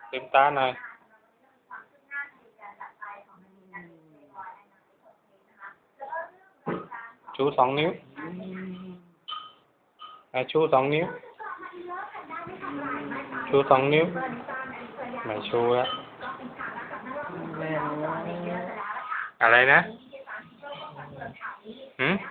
ลืมตาหน่อยชู2 นิ้วชู2 นิ้วชู2 นิ้วไม่ชูแล้วอะไรนะหืม